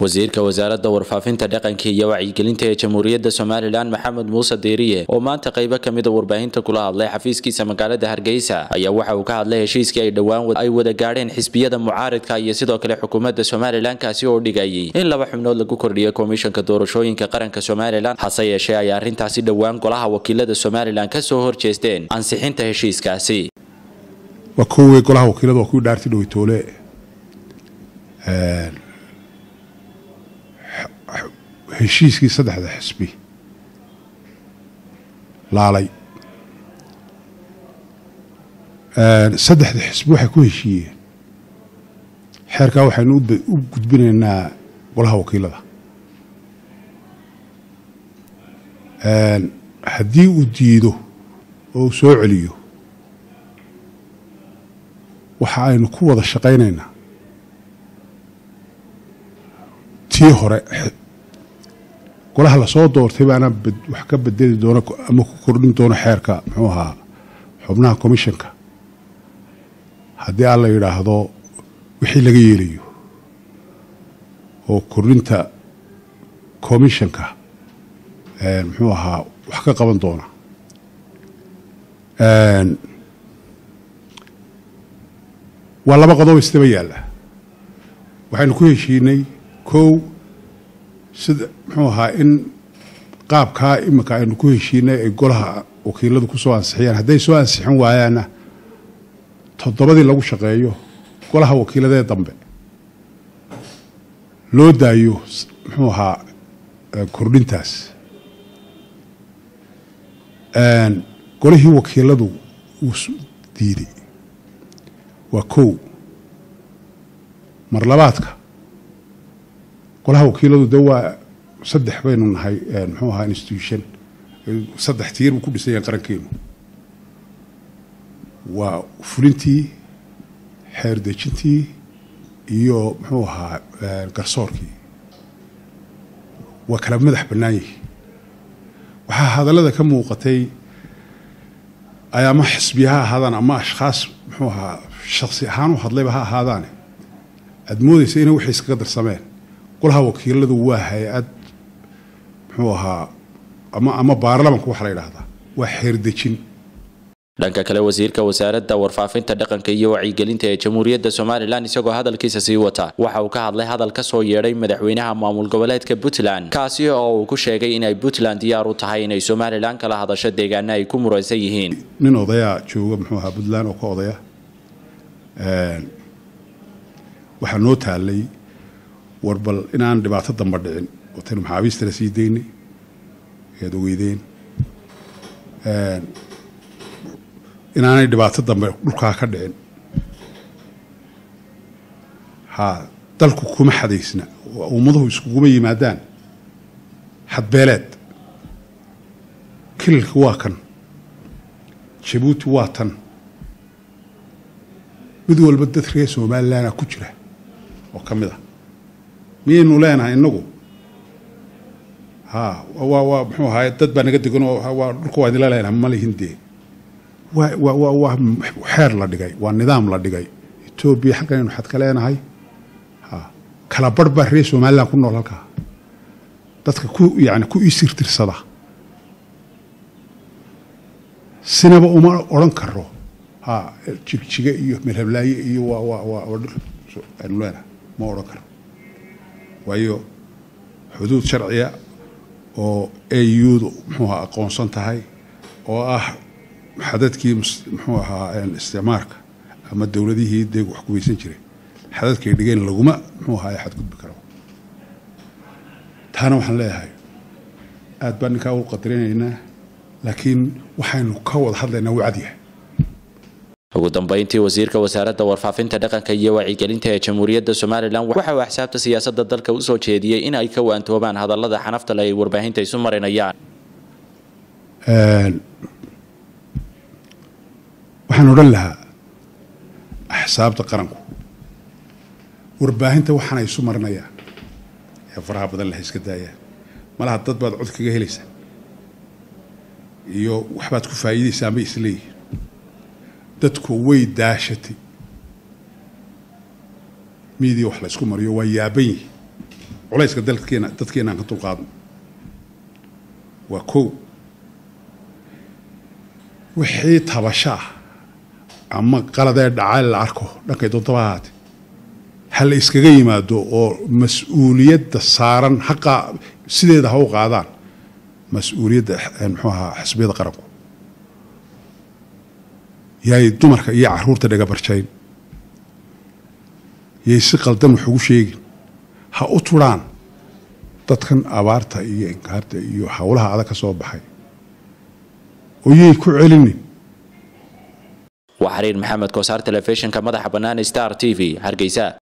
wasiirka wasaaradda warfaafinta dhaqanka iyo wacyigelinta ee Jamhuuriyadda Soomaaliland Maxamed Muuse Diiriye oo maanta qaybo kamid ah warbaahinta kula hadlay xafiiskiisa magaalada Hargeysa ayaa waxa uu ka hadlay heshiiskii ay dhawaan ay wada gaadheen xisbiyada mucaaradka iyo sidoo kale xukuumadda Soomaaliland kaasi oo dhigayay in laba xubnood lagu kordhiyo komishanka doorashooyinka qaranka Soomaaliland hase yeeshee ay arrintaasi dhawaan golaha wakiilada Soomaaliland ka soo horjeesteen ansixinta heshiiskaasi وكوي كلها وكيلات وكوي دارتي لو يتولى هشيسكي صدح هذا حسبي لا علي صدح هذا حسبي حيكون شيء حركة وحنود وجد بيننا كلها وكيلات هدي وديده أو سوء عليه waxaaynu ku wada shaqeynayna tii hore golaha la soo doortay baana wax ka bedeli doona ama ku kordhin doona xeerka muxuu ahaa xubnaha komishanka haddii aan la yiraahdo wixii laga yeelayo oo kordhinta komishanka muxuu ahaa wax ka qaban doona والله ما قضوا استبياله وحين كل شيء كو سد محوها إن قاب كا إما كأنه كل شيء يقولها وكيله كسوان صحيان هذا سوان صحيان وعيانا تضربي لو شقيه قولها وكيله ده ضمبه لو دايو محوها كوردينتاس أن قوله وكيله دو ديدي وكو مرلباتك كلها وكيلو دوا صدح بينهم هاي محوها انستيوشن صدح تير وكل سنة قرنكينو وفلنتي حيردجنتي iyo muxuu ahaa garsoorkii waa kala madax banaayay waxa hadalada ka muuqatay ayaama xisbiyaha hadan ama ashxaas muxuu ahaa shakhsi ahaan u hadlayba ha ahaadaan admoodaysa inay wax iska darsameen golaha wakiiladu waa hay'ad muxuu ahaa ama baarlamaanku waxa la yiraahdaa waa xeerdejin dhanka kale wasiirka wasaaradda warfaafinta dhaqanka iyo wacyigelinta ee Jamhuuriyadda Soomaaliland isagoo hadalkiisa sii wata waxa uu ka hadlay hadal ka soo yeeray madaxweynaha maamul goboleedka Puntland kaasi oo uu ku sheegay inay Puntland diyaar u tahay inay Soomaaliland kala hadasho deegaanada ay ku muraysan yihiin nin odaya jooga muxuu ahaa Puntland oo ka odaya waxa noo taalay warbal inaan dhibaato damba dhicin oo tan maxaabiista la sii deynay ee weydeen inaanay dhibaato dambe dhulka ka dhicin ha dalku kuma xadeysna ummaduhu iskugu yimaadaan xadbeeleed kilka waa kan Djibouti waa tan mid walba dad reer Soomaaliland ku jira oo kamid ah miyaynu leenahay inagu ha waa muxuu ahaa dad baa naga degan oo waa dhulka waa idin leenahay ma lihindee وحير لا دغاي ونظام لا دغاي إثيوبيا حقا إنه حد كلeenahay ها kala barba reer Soomaaliland ku nool halka dadka ku yaani ku isirtirsada sinaba uma oran karo ha jigjiga iyo melhablaaye iyo waa anulana ma oran karo waayo xuduud sharciya oo AU muxuu aqoonsan tahay oo ah حدثكي محوها الاستعمار أما الدولة دي هي ديك وحكومي سنجري حدثكي دقين لغماء محوها أي حد كنت بكرة تانا وحن لا هاي أتبان كاول قطرين هنا لكن وحين كاول حد لنا وعديه ugu dambeyntii wasiirka wasaaradda warfaafinta dhaqanka iyo wacyigelinta ee Jamhuuriyadda Soomaaliland waxa uu xisaaabta siyaasadda dalka u soo jeediyay in ay ka waantoobaan hadallada xanafta leh ee warbaahinta isu marinayaan waxaan oran lahaa axsaabta qaranku warbaahinta waxaan ay isu marinayaan ee faraha badan la iska daayaan malaha dad baad cod kaga helaysaa iyo waxbaad ku faa'iideysaa ma isleeyihiin dadku way daashatay media wax la isku mariyo waa yaaban yihiin culayska dadkeena aan ka dulqaadno waa kow wixii tabasha ama qaladee dhacay la arko dhankay doontaba ahaatee hal iskaga yimaado oo mas'uuliyadda saaran haqa sideeda ha u qaadaan mas'uuliyadda muxuu ahaa xisbiyada qaranku yaay dumarka iyo caruurta dhaga barjayn yay si qaldan wax ugu sheegin ha u turaan dadkan abaarta iyo inkaarta iyo hawlaha adag ka soo baxay oo yay ku celinin وحرير محمد كوسار تلفزيون كمدح بنان ستار تي في هرقيساء